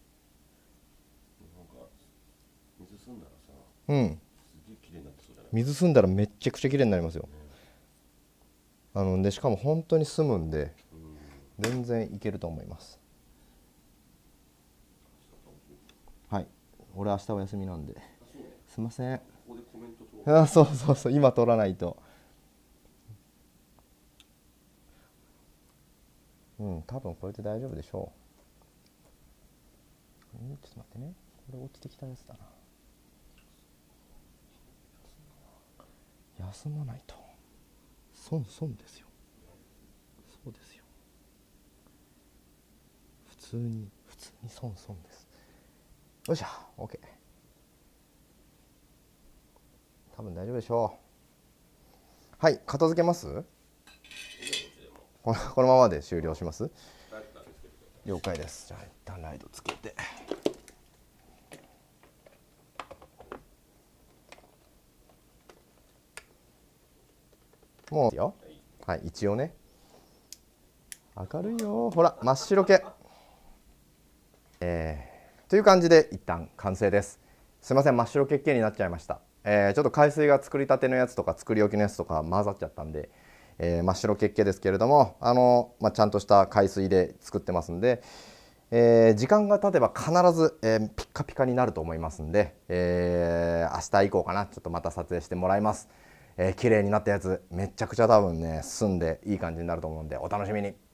水澄んだらさ、うん、水澄んだらめっちゃくちゃ綺麗になりますよ。でしかも本当に澄むんで全然いけると思います。はい、俺明日お休みなんですいません。あ、そうそうそう、今取らないと。多分これで大丈夫でしょう。ちょっと待ってね、これ落ちてきたやつだな。休まないと損ですよ。そうですよ、普通に損です。よっしゃ、 OK。 多分大丈夫でしょう。はい、片付けます。このままで終了します。了解です。じゃあ一旦ライトつけて、もうよ。はい、一応ね、明るいよ、ほら真っ白系。という感じで一旦完成です。すいません、真っ白系になっちゃいました。ちょっと海水が作りたてのやつとか作り置きのやつとか混ざっちゃったんで、真っ白系ですけれども、ちゃんとした海水で作ってますんで、時間が経てば必ず、ピッカピカになると思いますんで、明日以降かな、ちょっとまた撮影してもらいます。綺麗になったやつめちゃくちゃ多分ね澄んでいい感じになると思うんでお楽しみに。